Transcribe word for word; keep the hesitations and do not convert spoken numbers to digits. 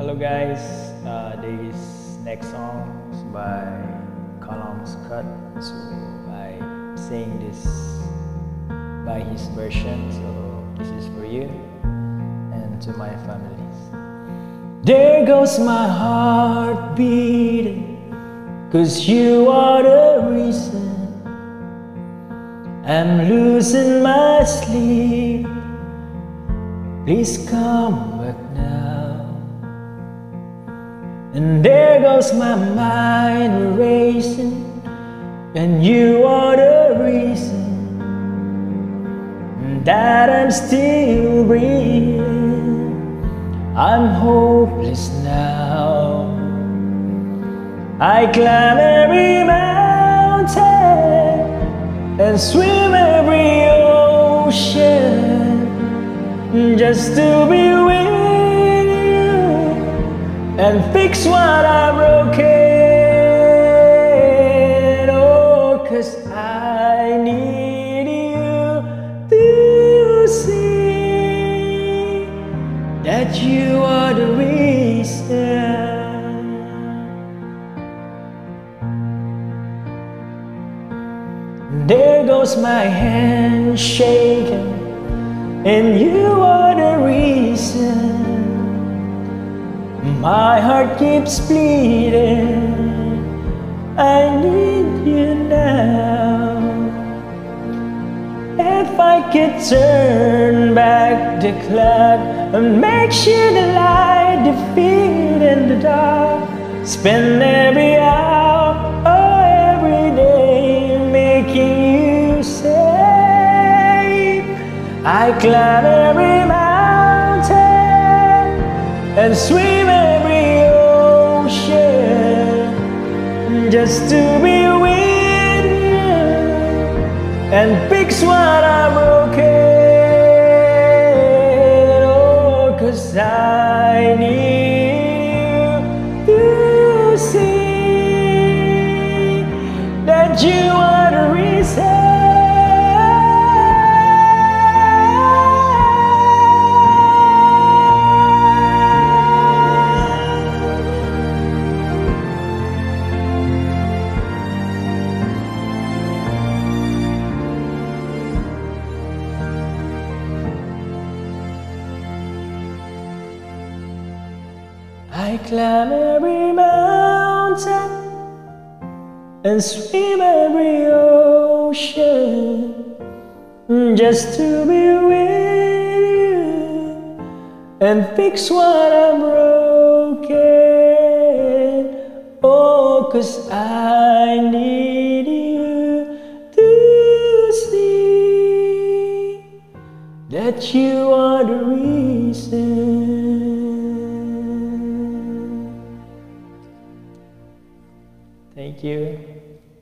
Hello guys, uh, this next song is by Columns Cut. So I sing this by his version, so this is for you and to my families. There goes my heart beating, 'cause you are the reason I'm losing my sleep. Please come back now. And there goes my mind racing, and you are the reason that I'm still breathing. I'm hopeless now. I climb every mountain and swim every ocean just to be with you and fix what I broken. Oh, 'cause I need you to see that you are the reason. There goes my hand shaking, and you are the reason my heart keeps bleeding. I need you now. If I could turn back the clock and make sure the light defeat in the dark, spend every hour or every day making you safe. I climb every mountain and swim every ocean just to be with you and fix what I broken. Oh, 'cause I need you to see that you are the reason. I climb every mountain and swim every ocean just to be with you and fix what I'm broken. Oh, 'cause I need you to see that you are the reason. Thank you.